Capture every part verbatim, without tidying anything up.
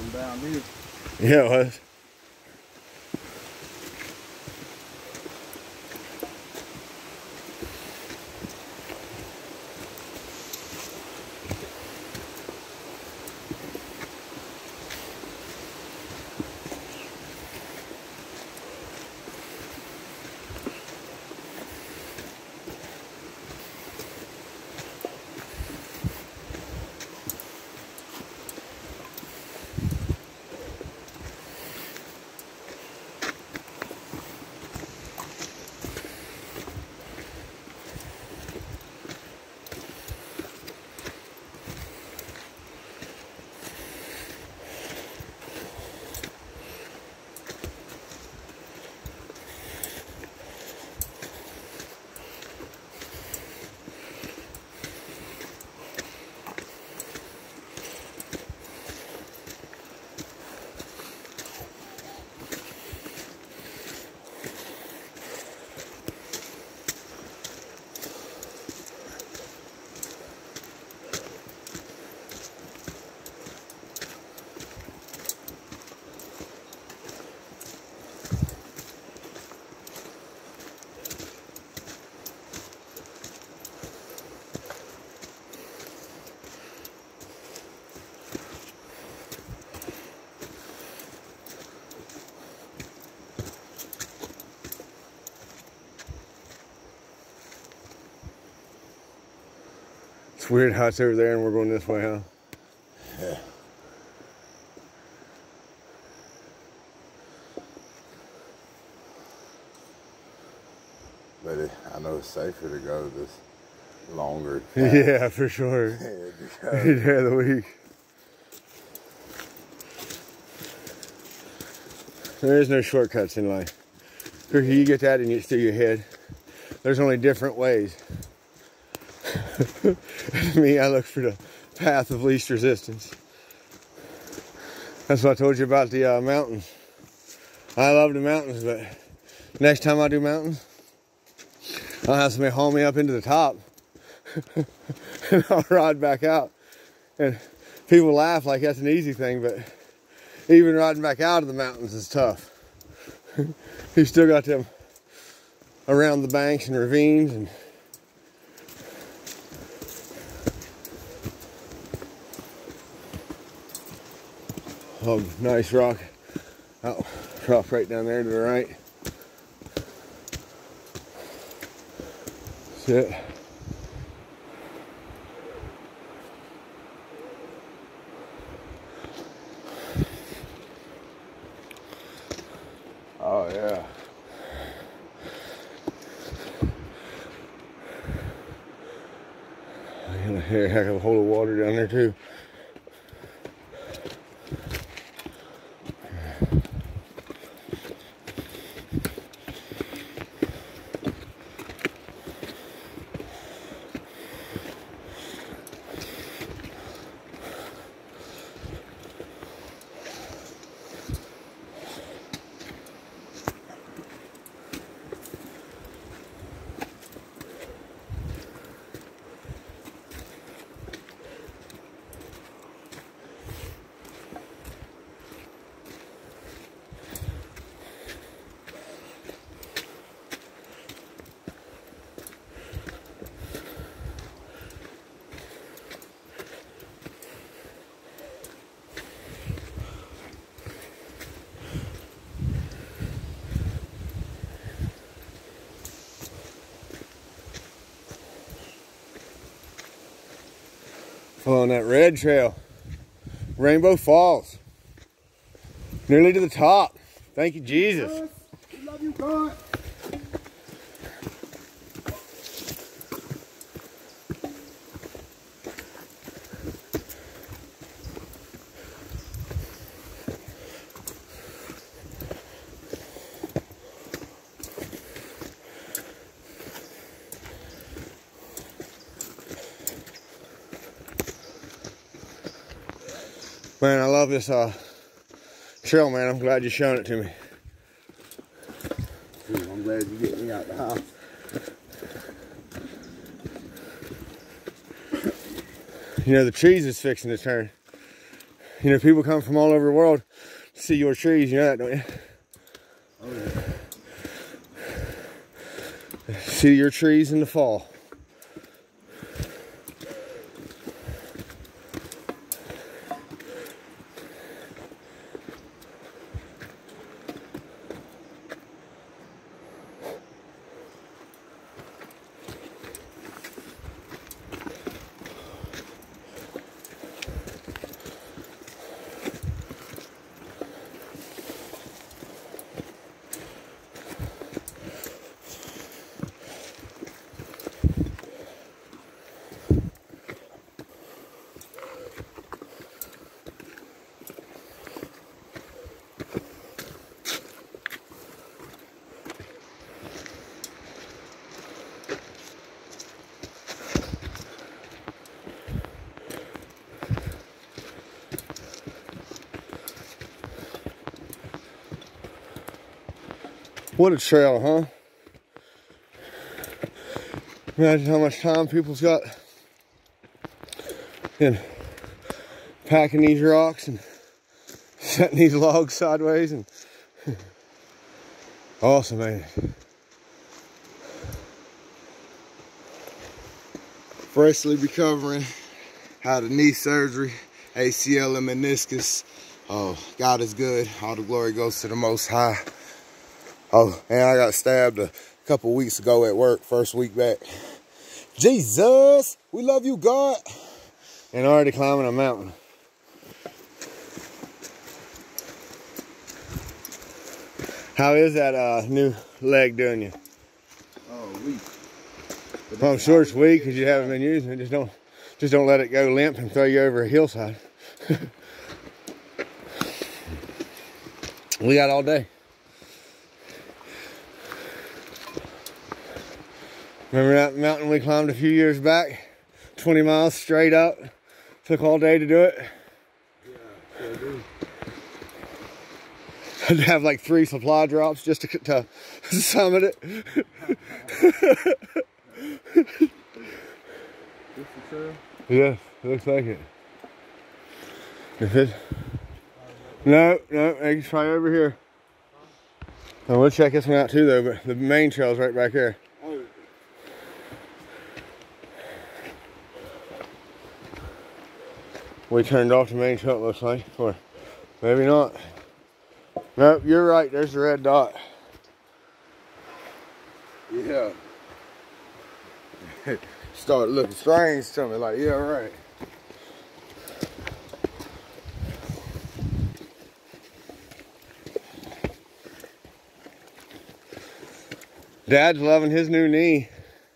from down here. Yeah, it was. It's weird how it's over there and we're going this way, huh? Yeah. But it, I know it's safer to go this longer path. Yeah, for sure. Yeah, the week. There is no shortcuts in life. You get that and it's through your head. There's only different ways. Me, I look for the path of least resistance. That's what I told you about the uh, mountains. I love the mountains, but next time I do mountains, I'll have somebody haul me up into the top and I'll ride back out. And people laugh like that's an easy thing, but even riding back out of the mountains is tough. You still got them around the banks and ravines and oh, nice rock. Oh, rock right down there to the right. That's it. Oh, yeah. A heck of a hole of water down there, too. On that red trail, Rainbow Falls, nearly to the top. Thank you, Jesus. Yes, we love you, God. Man, I love this uh, trail, man. I'm glad you're showing it to me. Dude, I'm glad you get me out the house. You know, the trees is fixing to turn. You know, people come from all over the world to see your trees. You know that, don't you? Oh, yeah. See your trees in the fall. What a trail, huh? Imagine how much time people's got in packing these rocks and setting these logs sideways and awesome, man. Freshly recovering, had a knee surgery, A C L and meniscus. Oh, God is good. All the glory goes to the Most High. Oh, and I got stabbed a couple weeks ago at work, first week back. Jesus, we love you, God. And already climbing a mountain. How is that uh, new leg doing you? Oh, weak. Well, I'm sure it's weak because you haven't been using it. Just don't, just don't let it go limp and throw you over a hillside. We got all day. Remember that mountain we climbed a few years back? twenty miles straight up. Took all day to do it. Yeah, sure do. Had to have like three supply drops just to, to summit it. This the trail? Yeah, it looks like it. If it no, no, it's probably over here. And we'll check this one out too though, but the main trail's right back here. Oh. We turned off the main trail, it looks like, or maybe not. Nope, you're right, there's the red dot. Yeah. Started looking strange to me, like, yeah, right. Dad's loving his new knee.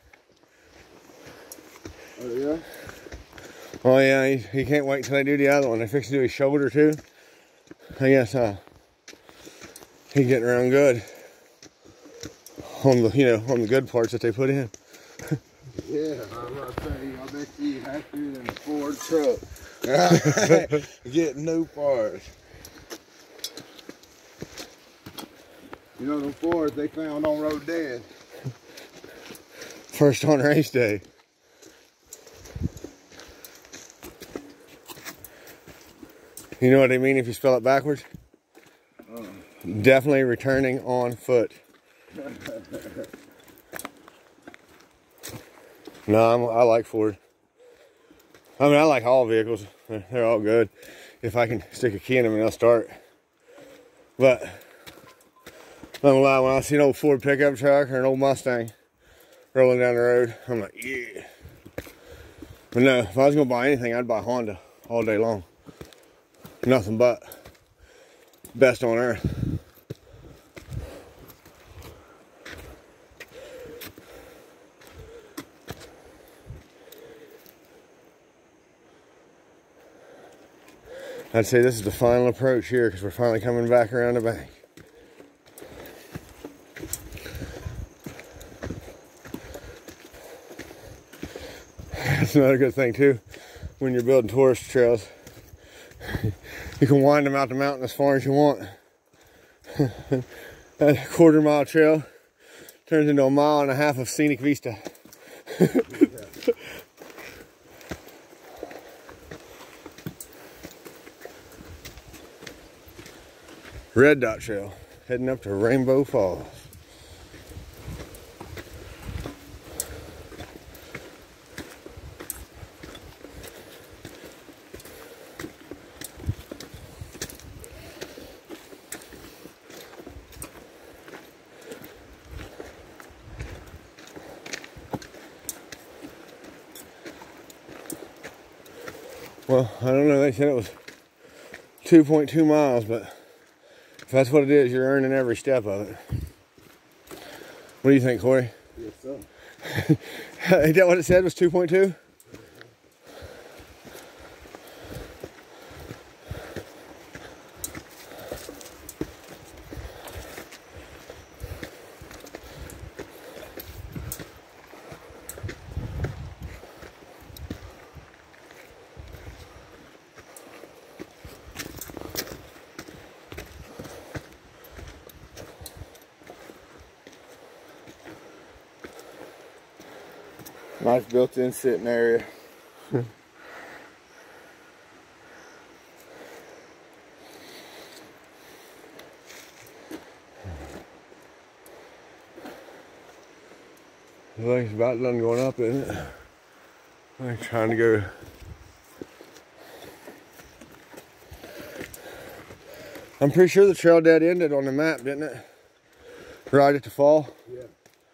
Oh, yeah? Oh yeah, he, he can't wait till they do the other one. They fix to do his shoulder too. I guess uh, he's getting around good on the, you know, on the good parts that they put in. Yeah, I'm about to say, I bet you happier than a Ford truck. Getting new parts. You know them Fords they found on road dead. First on race day. You know what they mean if you spell it backwards? Uh. Definitely returning on foot. No, I'm, I like Ford. I mean, I like all vehicles. They're, they're all good. If I can stick a key in them and they'll start. But, I'm not gonna lie, when I see an old Ford pickup truck or an old Mustang rolling down the road, I'm like, yeah. But no, if I was gonna buy anything, I'd buy Honda all day long. Nothing but best on earth. I'd say this is the final approach here because we're finally coming back around the bank. That's another good thing too when you're building tourist trails. You can wind them out the mountain as far as you want. That quarter mile trail turns into a mile and a half of scenic vista. Red Dot Trail, heading up to Rainbow Falls. Well, I don't know, they said it was two point two miles, but if that's what it is, you're earning every step of it. What do you think, Corey? Yes, sir. Ain't that what it said was two point two? Nice built-in sitting area. Looks like it's about done going up, isn't it? I'm trying to go. I'm pretty sure the trail dead ended on the map, didn't it? Right at the fall. Yeah.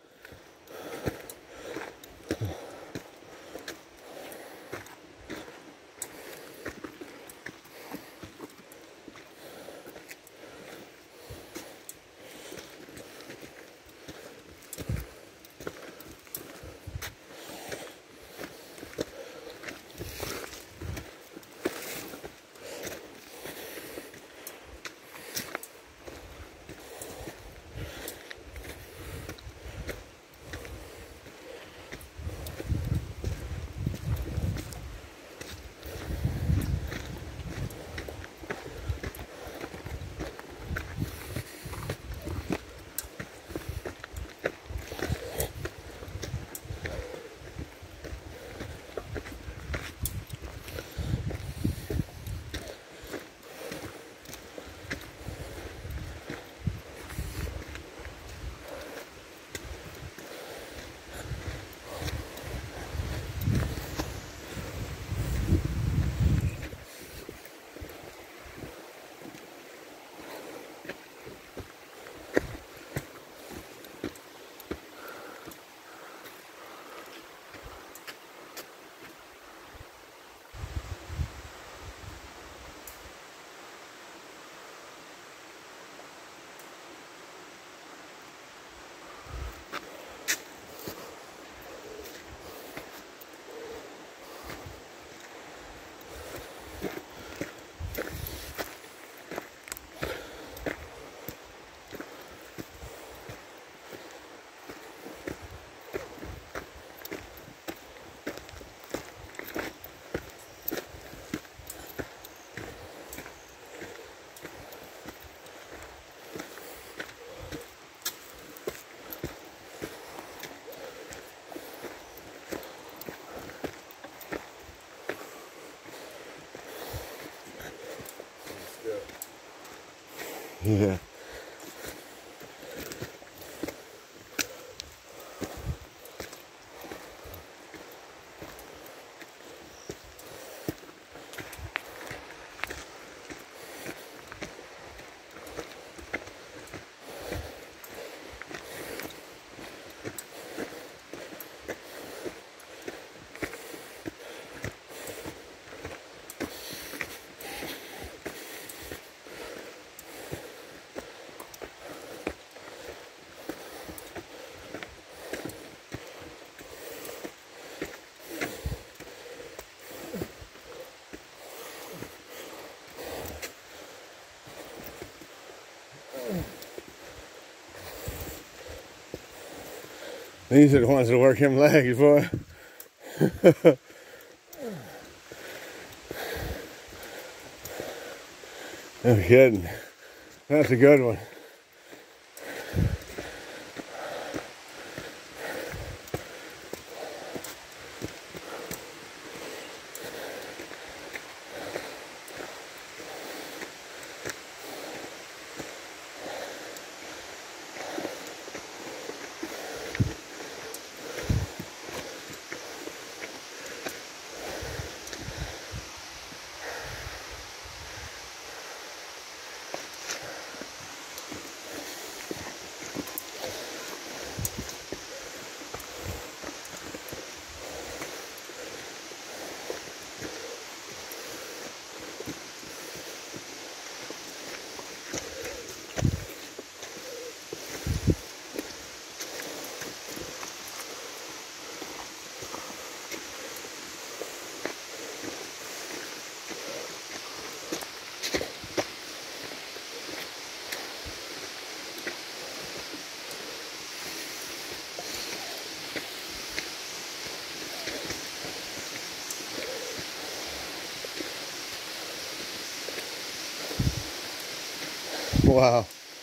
Yeah. These are the ones that work them legs, boy. No kidding. That's a good one. Wow.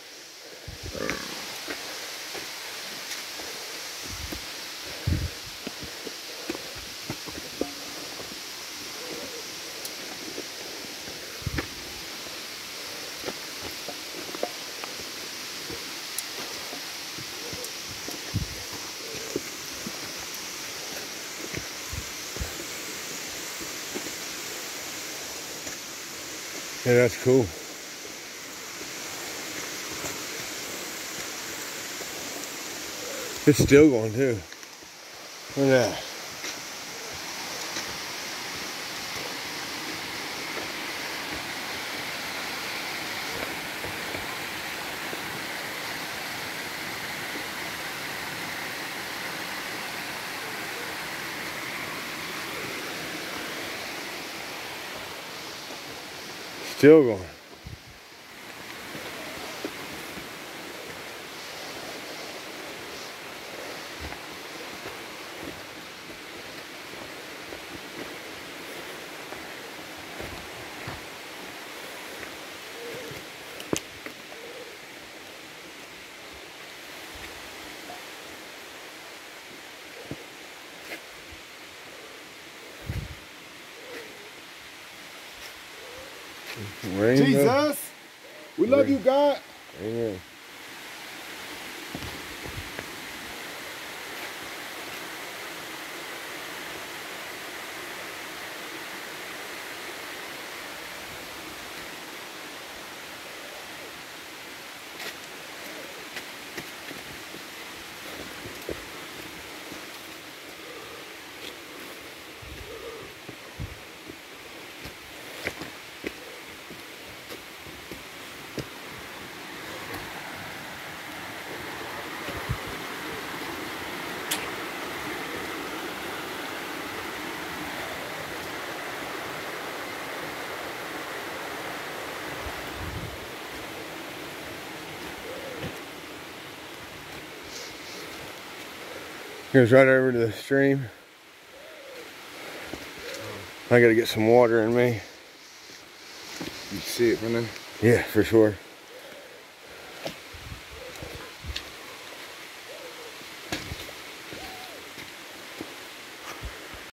Yeah, that's cool. It's still going too. Look at that. Still going. Rainbow. Jesus, we love you, God. Amen. Goes right over to the stream. I gotta get some water in me. You see it from there? Yeah, for sure.